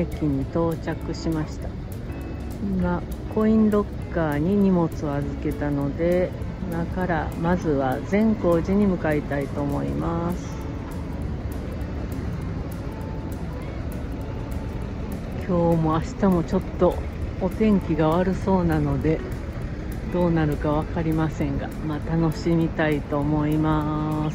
駅に到着しました。今コインロッカーに荷物を預けたので、今からまずは善光寺に向かいたいと思います。今日も明日もちょっとお天気が悪そうなのでどうなるか分かりませんが、楽しみたいと思います。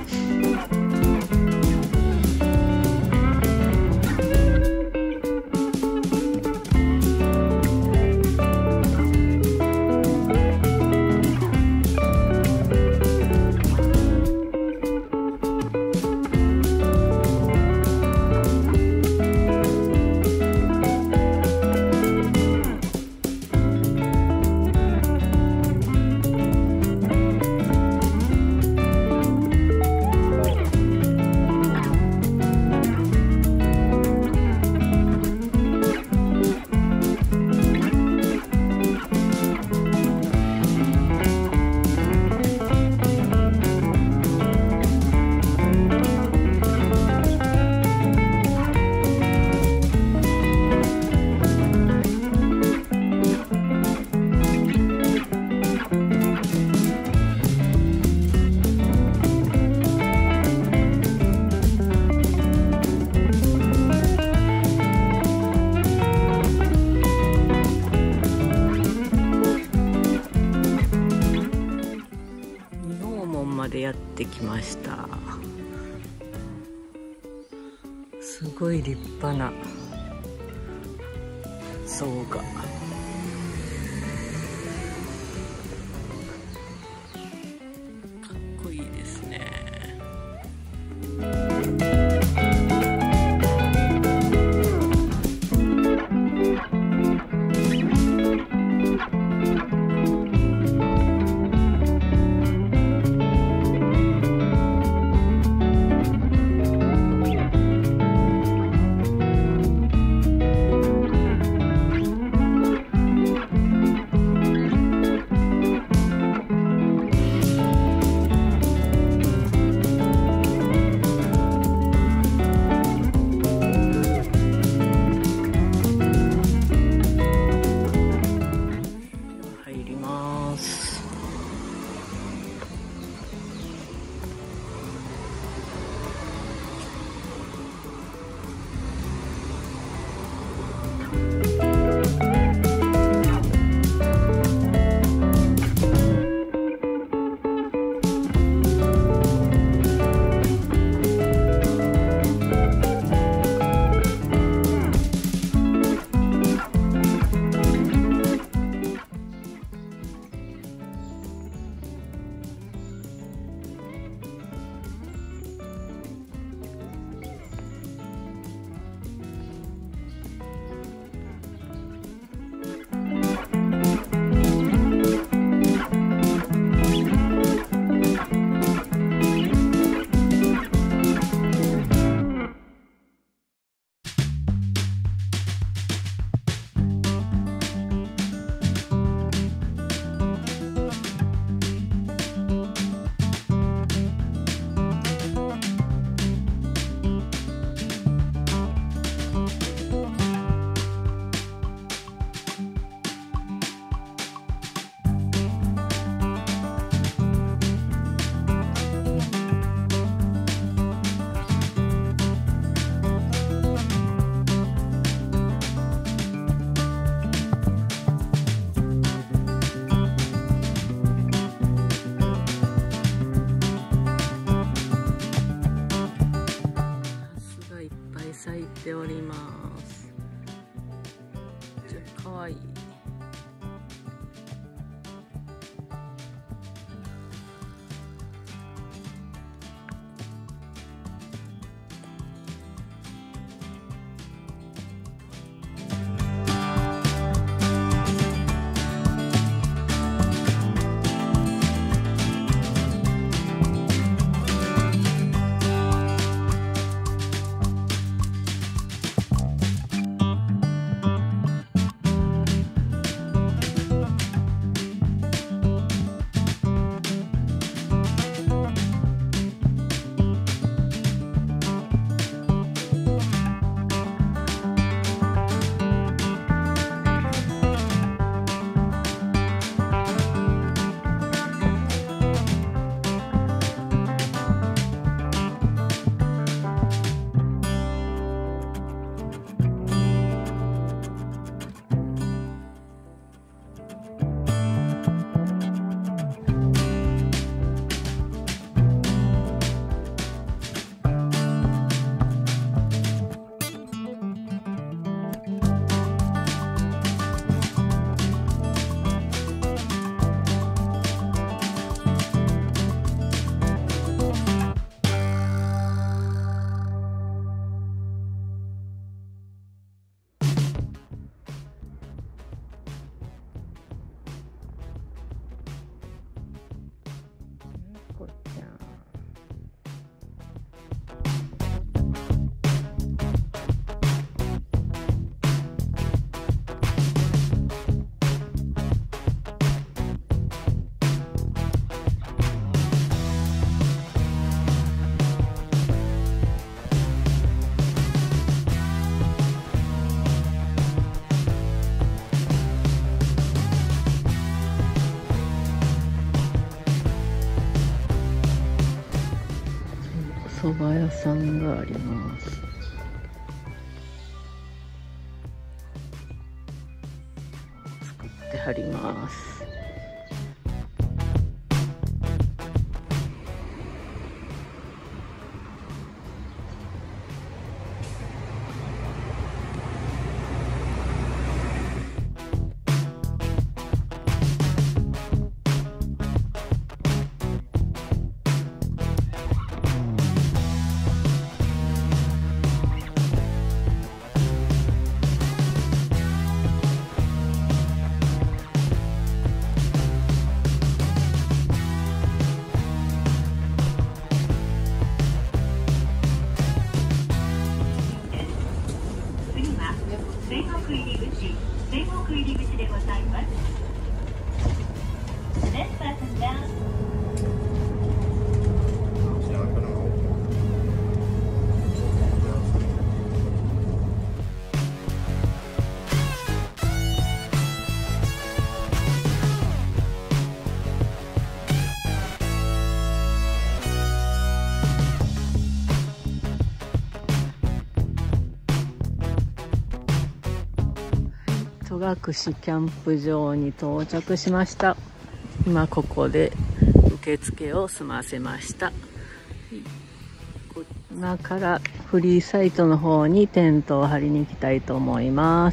までやってきました。すごい立派な像が。かっこいいですね。 屋さんがあります。作ってはります。 全国入り口でございます。Next person down. 戸隠キャンプ場に到着しました。今ここで受付を済ませました。今からフリーサイトの方にテントを張りに行きたいと思います。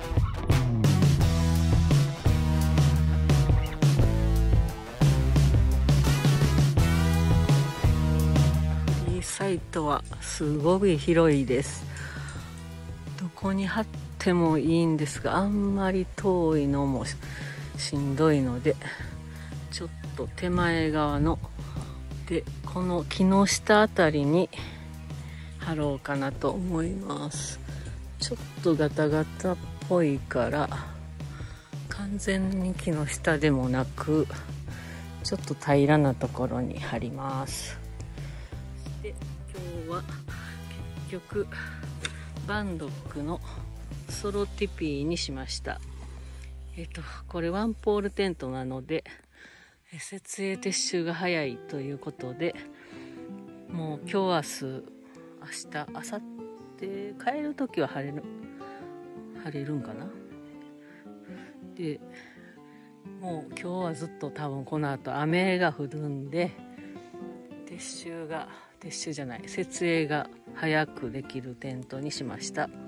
フリーサイトはすごい広いです。どこに張ってもいいんですが、あんまり遠いのもしんどいので、ちょっと手前側のでこの木の下あたりに貼ろうかなと思います。ちょっとガタガタっぽいから完全に木の下でもなく、ちょっと平らなところに貼ります。で、今日は結局バンドックのソロティピーにしました。これワンポールテントなので設営撤収が早いということで、もう今日明日明日明後日帰る時は晴れるんかな。でもう今日はずっと多分この後雨が降るんで、設営が早くできるテントにしました。